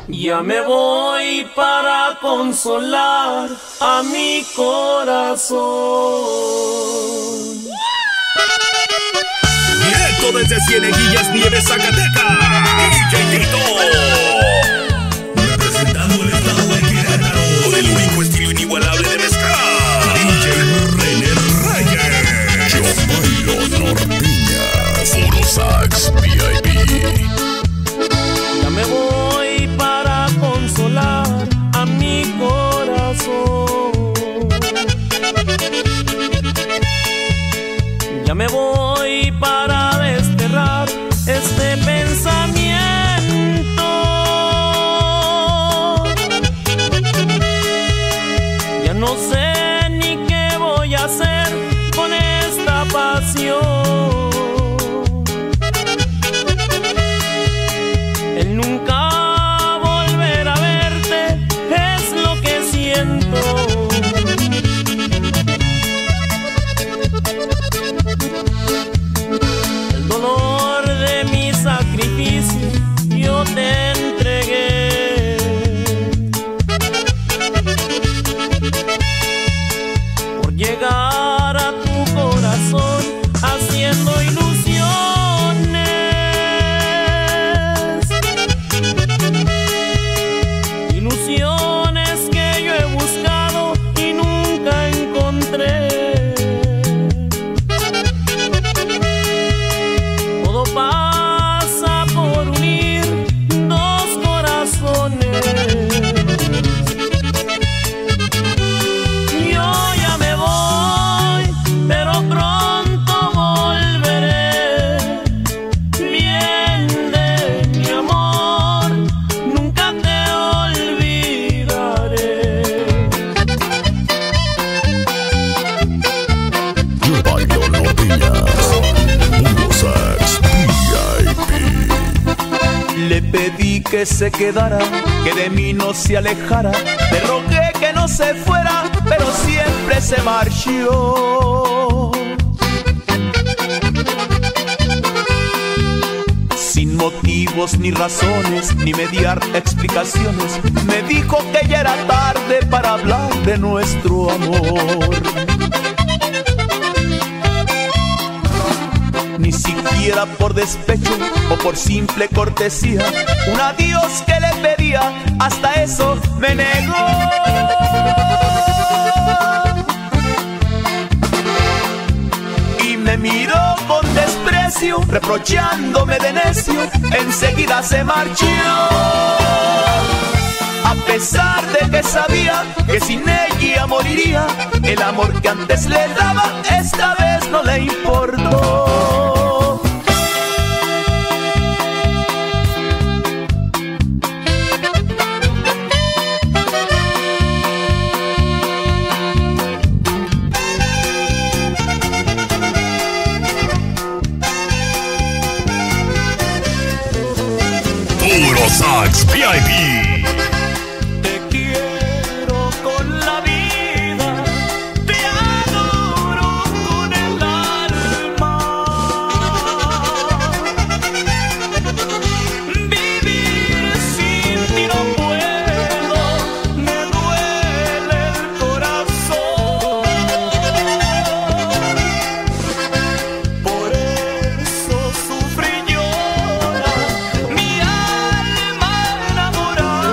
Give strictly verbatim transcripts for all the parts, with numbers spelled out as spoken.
Ya me voy para consolar a mi corazón. Directo desde Cieneguillas, Nieves, Zacatecas, D J Tito. Representando el estado de Querétaro, con el único estilo inigualable de mezclar, D J René Reyes. Yo bailo norteñas. Puro Sax V I P. Ya me voy para consolar a mi corazón. Ya me voy para desterrar este pensamiento. Ya no sé ni qué voy a hacer con esta pasión. El nunca volver a verte es lo que siento. El dolor de mi sacrificio yo te entregué. Por llegar a tu corazón haciendo ilusiones. Ilusiones que yo he buscado y nunca encontré. Todo pasa por unir dos corazones. Yo ya me voy, pero pronto volveré. Bien de mi amor, nunca te olvidaré. Yo bailo norteñas. Puro Sax V I P. Le pedí que se quedara, que de mí no se alejara. Le rogué que no se fuera, pero siempre se marchó. Sin motivos ni razones, ni mediar explicaciones, me dijo que ya era tarde para hablar de nuestro amor. Ni siquiera por despecho o por simple cortesía, un adiós que le pedía, hasta eso me negó. Y me miró con desprecio, reprochándome de necio, enseguida se marchó. A pesar de que sabía que sin ella moriría, el amor que antes le daba esta vez no le importó. Puro Sax V I P. Te quiero con la vida, te adoro con el alma. Vivir sin ti no puedo, me duele el corazón. Por eso sufre y llora mi alma enamorada.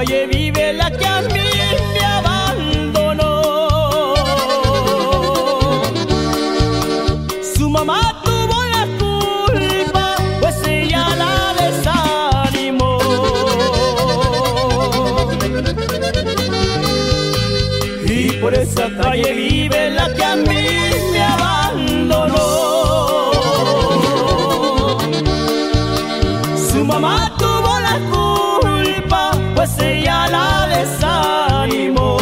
calle vive la que a mí me abandonó. Su mamá tuvo la culpa, pues ella la desanimó. Y por esa calle vive la que a mí me abandonó. Su mamá tuvo la culpa, pues ella la desanimó.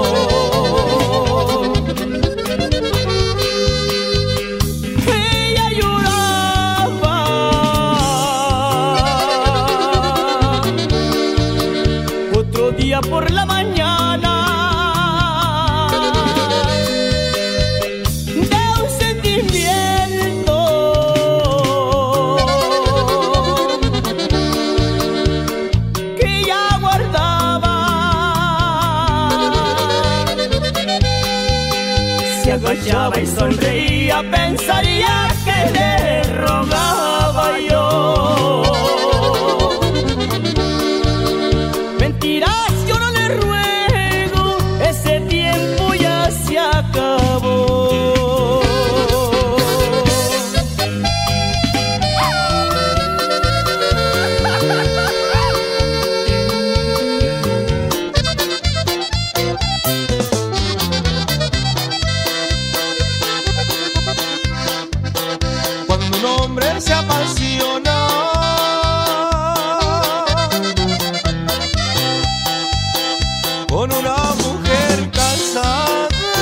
Ella lloraba otro día por la mañana de un sentimiento que ya guardaba. Se agachaba y sonreía, pensaría que le rogaba yo. Mentiras, yo no le ruego, ese tiempo ya se acabó. Cuando un hombre se apasiona con una mujer casada,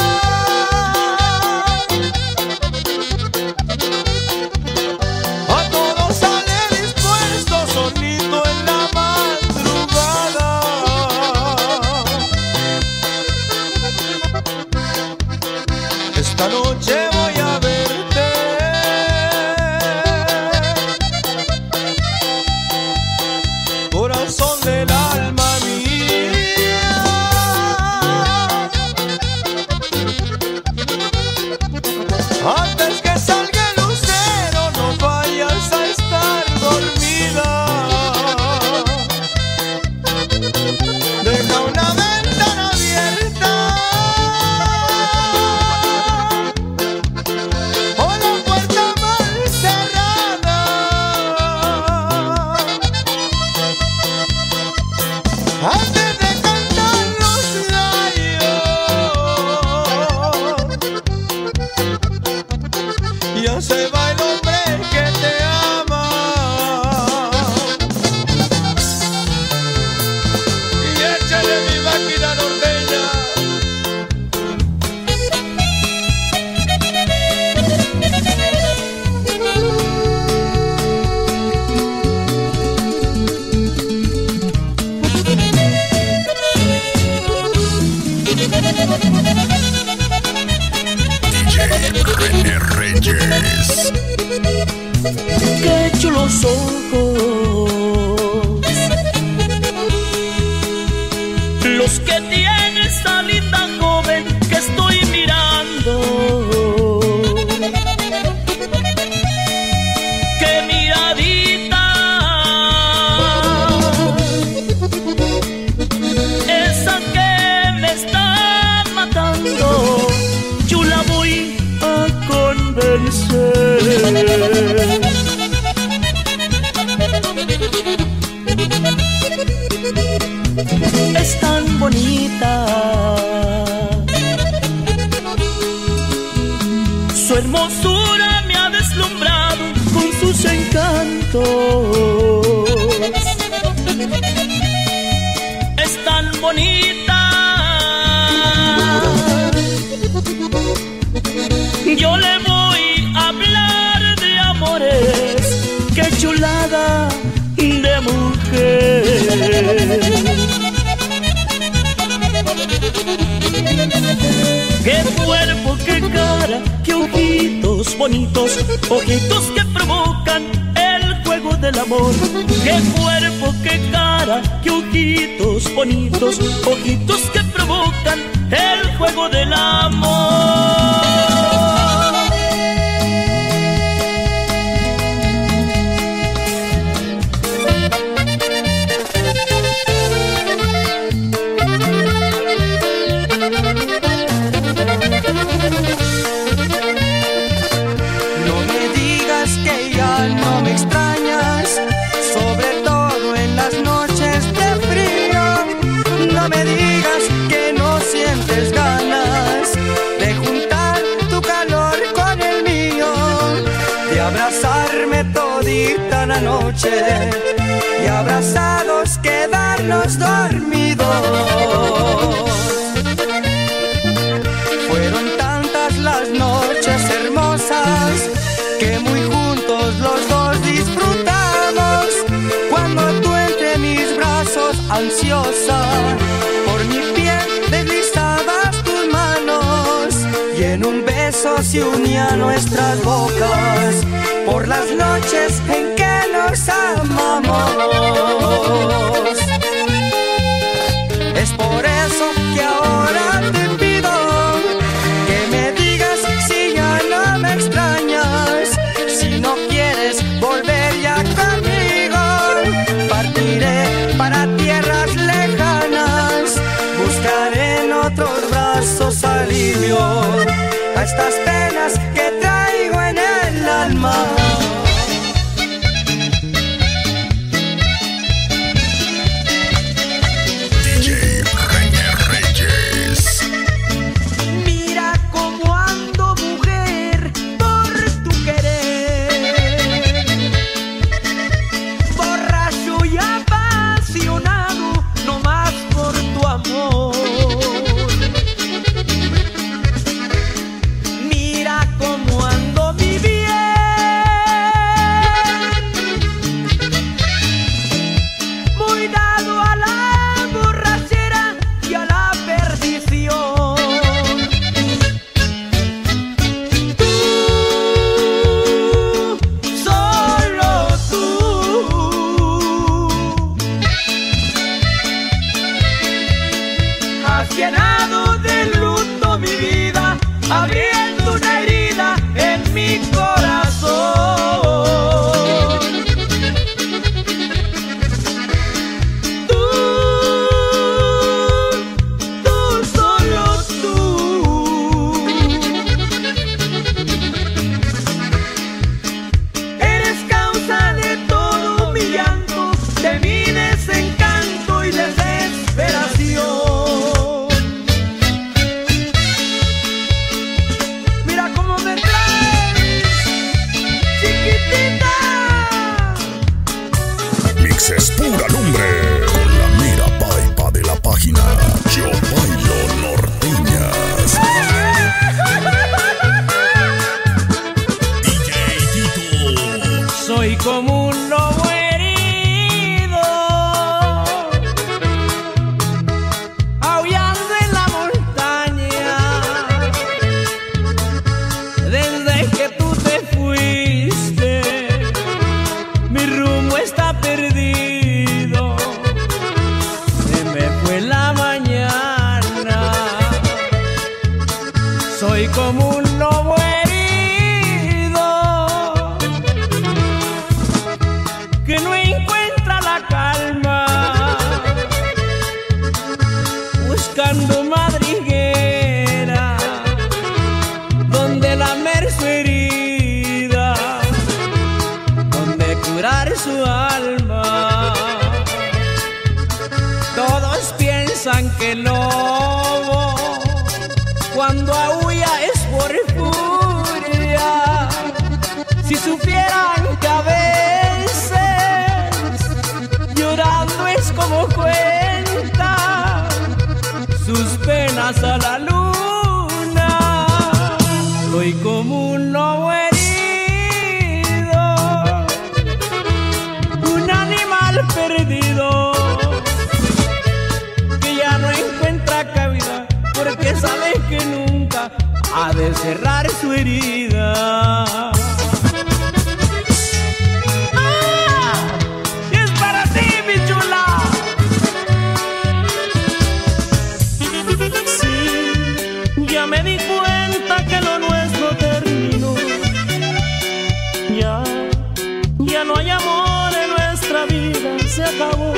a todo sale dispuesto, solito en la madrugada. Esta noche voy a verte, corazón del alma mía. Antes que salga el lucero, no vayas a estar dormida. Deja una ventana abierta o la puerta mal cerrada. Antes de cantar los gallos, ya se va el hombre que te ama. Y échale mi máquina norteña. D J René Reyes. Qué chulos ojos los que tiene esta linda joven que estoy mirando. Qué miradita, esa que me está matando. Yo la voy a convencer. Es tan bonita, su hermosura me ha deslumbrado con sus encantos. Es tan bonita, yo le voy a hablar de amores. Qué chulada de mujer. Qué cuerpo, qué cara, qué ojitos bonitos, ojitos que provocan el juego del amor. Qué cuerpo, qué cara, qué ojitos bonitos, ojitos que provocan el juego del amor. la noche y abrazados quedarnos dormidos. Fueron tantas las noches hermosas que muy juntos los dos disfrutamos. Cuando tú entre mis brazos ansiosa por mi piel deslizabas tus manos y en un beso se unían nuestras bocas por las noches en que nos amamos. Es por eso que ahora te pido que me digas si ya no me extrañas, si no quieres volver ya conmigo. Partiré para tierras lejanas, buscaré en otros brazos alivio a estas penas que traigo en el alma. Llenado de luto mi vida, abriendo una herida en mi corazón. Tú, tú, solo tú, eres causa de todo mi llanto, de mi desencanto y desesperación. Es pura lumbre con la mera paipa de la página Yo Bailo Norteñas. D J Tito. Soy como un lobo herido, aullando en la montaña. Desde que tú te fuiste, mi rumbo está perdido. Soy como un lobo herido que no encuentra la calma, buscando madriguera donde lamer su herida, donde curar su alma. Todos piensan que el lobo cuando aúlla es por furia, si supieran que a veces llorando es como cuenta sus penas a la luna. Soy como un lobo herido, un animal perdido que ya no encuentra cabida, porque sabe que nunca ha de cerrar su herida. ¡Ah! ¡Y es para ti, mi chula! Sí, ya me di cuenta que lo nuestro terminó. Ya, ya no hay amor en nuestra vida, se acabó.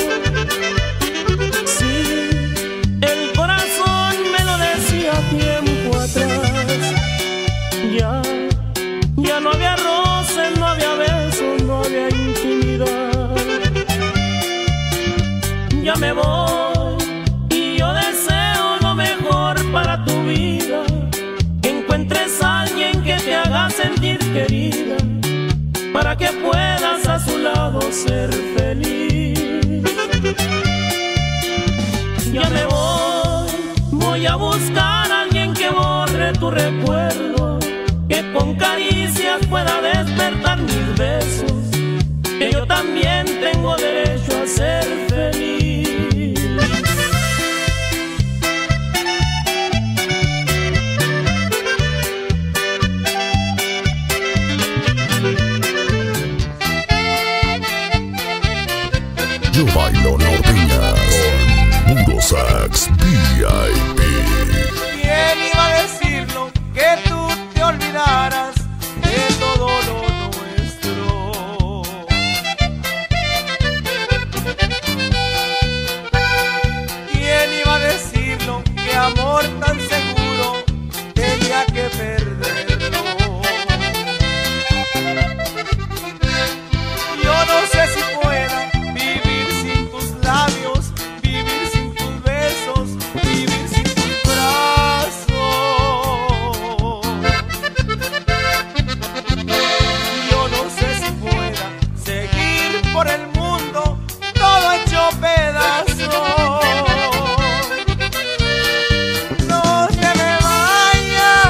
Tiempo atrás, ya, ya no había roces, no había besos, no había intimidad. Ya me voy y yo deseo lo mejor para tu vida, que encuentres a alguien que te haga sentir querida, para que puedas hacer su lado ser feliz. Ya me voy, voy a buscar a alguien que borre tu recuerdo, que con caricias pueda despertar mis besos, que yo también tengo derecho a ser feliz. Yo bailo norteña con Puro Sax V I P. ¿Quién iba a decirlo? Que tú te olvidaras de todo lo nuestro. ¿Quién iba a decirlo? Que amor tan seguro tenía que perderlo. Yo no sé si pueda vivir sin tus labios, vivir sin tus besos, vivir sin tus brazos. Yo no sé si pueda seguir por el mundo todo hecho pedazos. No te me vayas,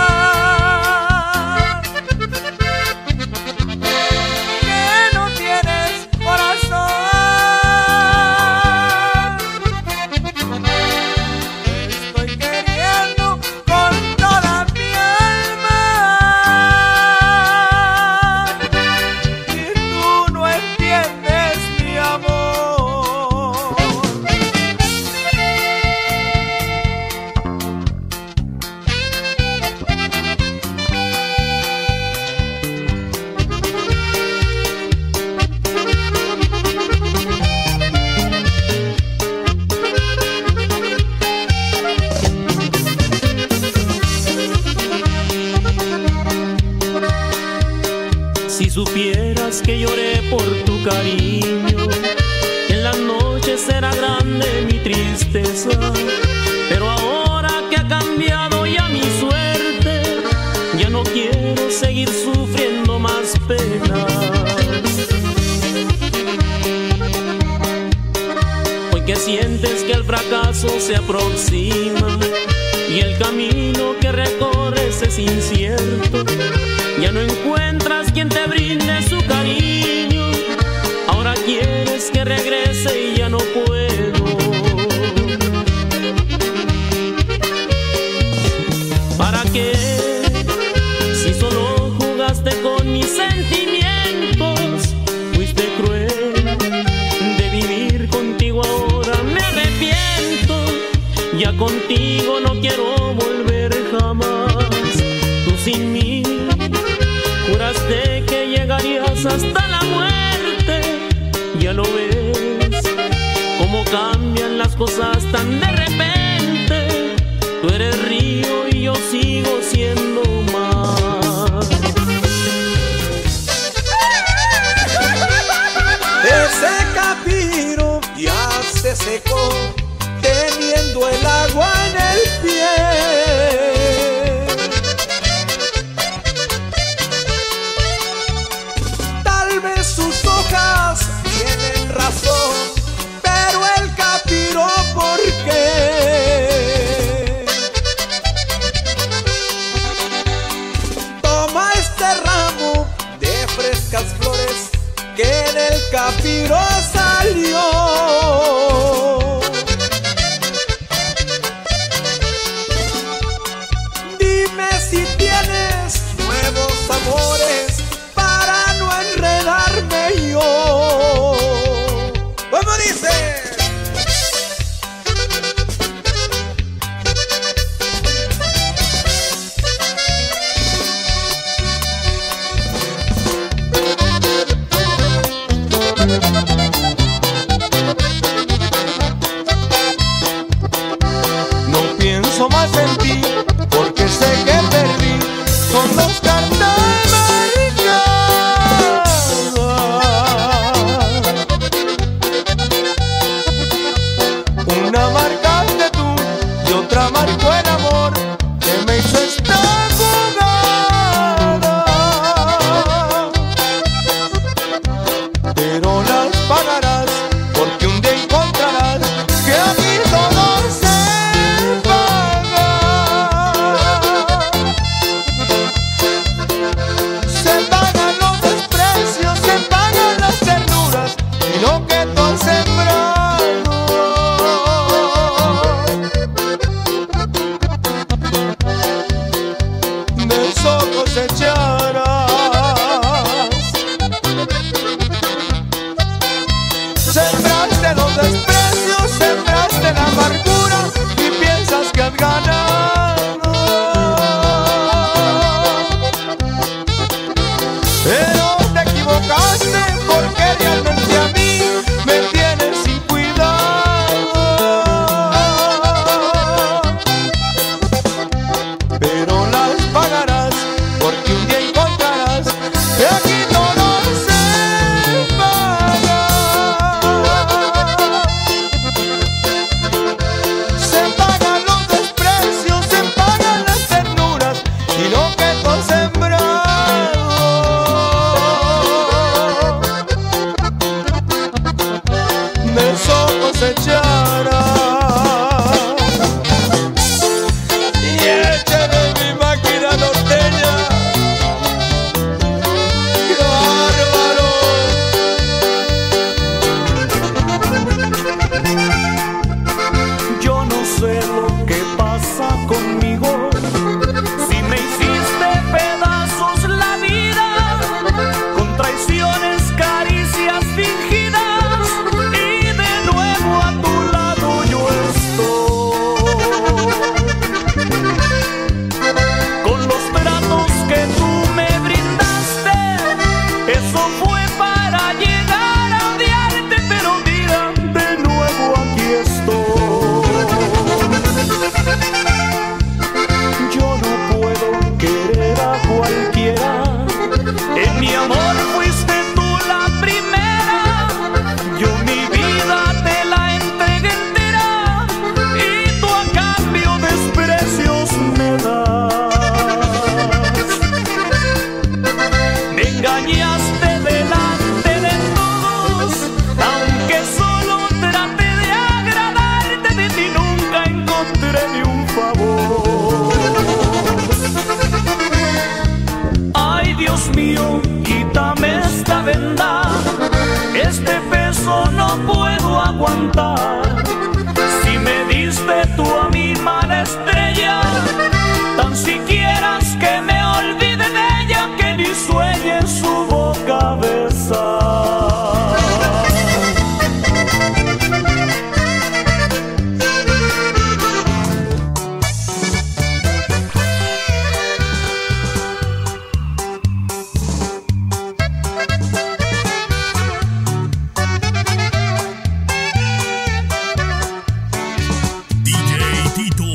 que no tienes corazón. Te estoy queriendo con toda mi alma y tú no entiendes mi amor. Si supieras que lloré por tu cariño, en las noches era grande mi tristeza, pero ahora que ha cambiado ya mi suerte, ya no quiero seguir sufriendo más penas. Hoy que sientes que el fracaso se aproxima y el camino que recorres es incierto, ya no encuentras quien te brinde su cariño. Ahora quieres que regrese y ya no puedo. ¿Para qué? Si solo jugaste con mis sentimientos, fuiste cruel de vivir contigo. Ahora me arrepiento, ya contigo no quiero volver jamás. Tú sin mí juraste que llegarías hasta la muerte. Ya lo ves, cómo cambian las cosas tan de repente. Tú eres río y yo sigo siendo mar. Ese capiro ya se secó, teniendo el agua en el pie. Tal vez sus hojas tienen razón, pero el capiro, ¿por qué? Toma este ramo de frescas flores que en el capiro salió. Dime si tienes nuevos amores para no enredarme yo. ¿Cómo dice? ganado. Pero te equivocaste porque realmente a mí me tienes sin cuidado. Pero las pagarás porque un día encontrarás que aquí todo se paga. Se pagan los desprecios, se pagan las ternuras y lo que tú has sembrado. De eso cosechará. Y échale mi máquina norteña. ¡Qué bárbaro! Yo no sé lo que pasa conmigo, si me hiciste pedazos la vida, con traiciones, caricias fingidas, y de nuevo a tu lado yo estoy. Con los tratos que tú me brindaste, eso fue para llegar a odiarte, pero mira, de nuevo aquí estoy. Yo no puedo querer a cualquiera, en mi amor fuiste tú la primera. Yo mi vida te la entregué entera y tú a cambio desprecios me das. Me engañaste delante de todos, aunque solo traté de agradarte, de ti nunca encontré ni un favor. Ay, Dios mío, quítame esta venda, este peso no puedo aguantar. Si me diste tú a mi mala estrella, tan siquiera que me olvide de ella, que ni sueñe su boca besar. D J Tito.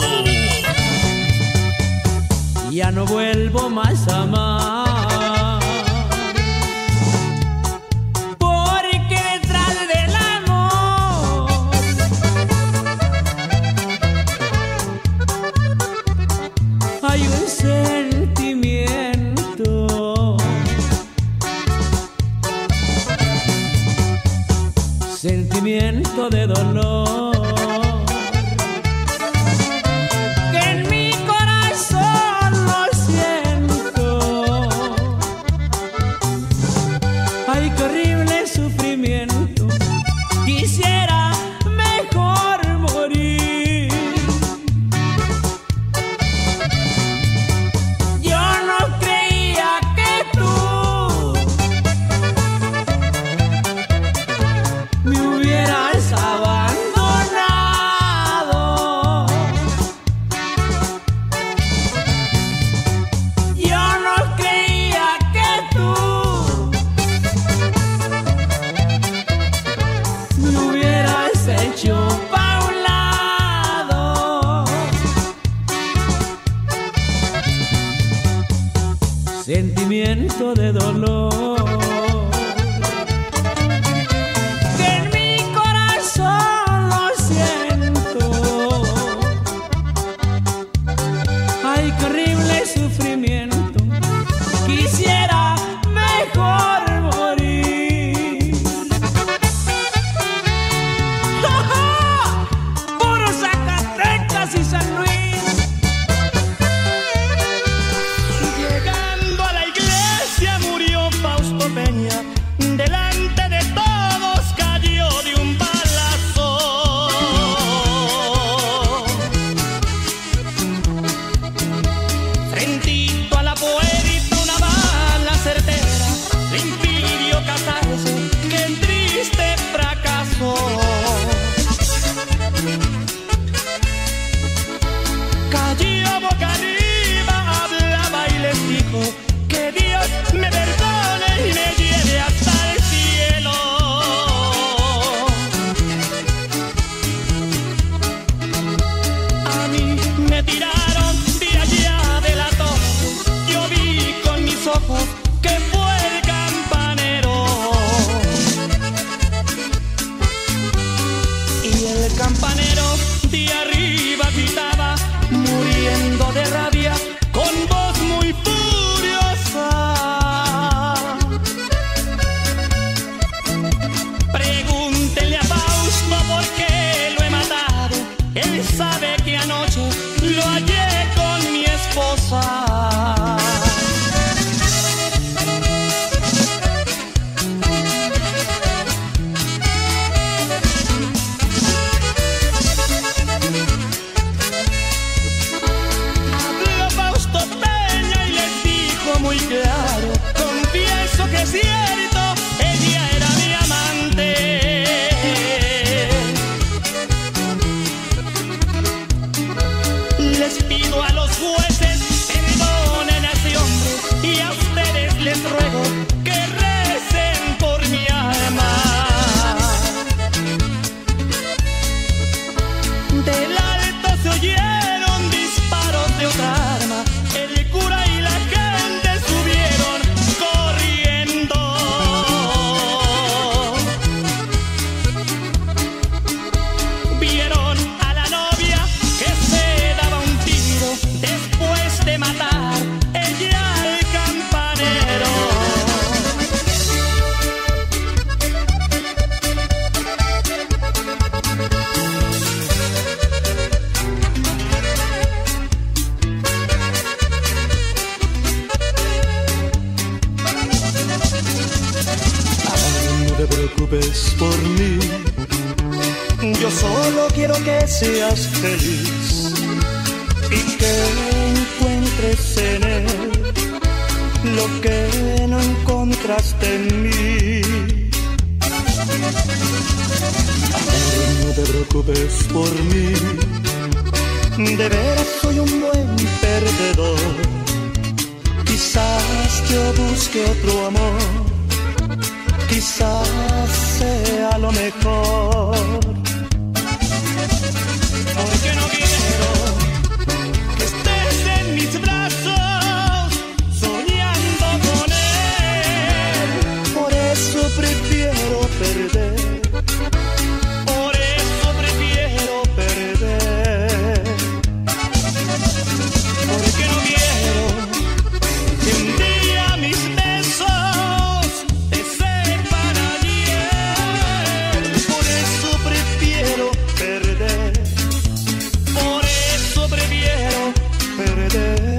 Ya no vuelvo más a amar, porque detrás del amor hay un sentimiento, sentimiento de dolor, que en mi corazón lo siento. Ay, qué horrible sufrimiento, quisiera mejor morir. Yo no creía que tú me hubieras abandonado. Yo no creía que tú me hubieras hecho pa' un lado. Sentimiento de dolor, que en mi corazón lo siento. Ay, qué horrible sufrimiento, quisiera mejor morir. ¡Ja, ja! Puro Zacatecas y San Luis. Llegando a la iglesia murió Fausto Peña, delante de todos cayó de un balazo. Frentito a la puerta una bala les ruego que recen por mi alma. Del alto se oyeron disparos de otra arma. El cura y la gente subieron corriendo. Vieron a la novia que se daba un tiro después de matar ella al campanero. No te preocupes por mí, yo solo quiero que seas feliz y que encuentres en él lo que no encontraste en mí. Amor, no te preocupes por mí, de veras soy un buen perdedor. Quizás yo busque otro amor, quizás sea lo mejor. Porque no quiero que estés en mis brazos soñando con él. Por eso prefiero perder, por eso prefiero perder. Porque no quiero que un día mis besos te sepan ayer. Por eso prefiero perder, por eso prefiero perder.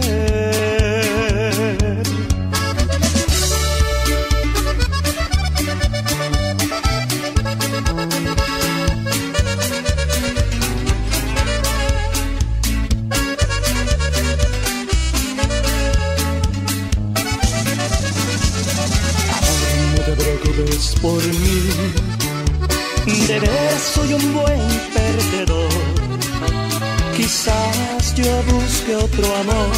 No te preocupes por mí, de veras soy un buen perdedor. Quizás yo busque otro amor,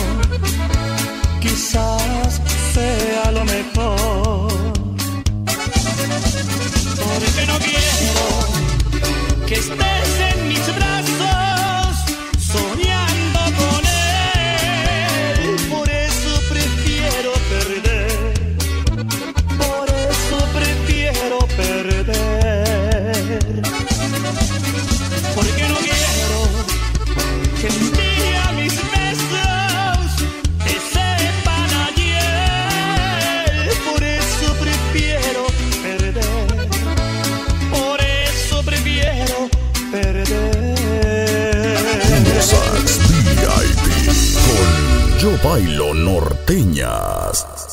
quizás sea lo mejor. Porque no quiero que estés en mis brazos soñando con él. Por eso prefiero perder, por eso prefiero perder. Porque no quiero que un día mis besos te sepan ayer. Por eso prefiero perder, por eso prefiero perder. Sax V I P con Yo Bailo Norteñas.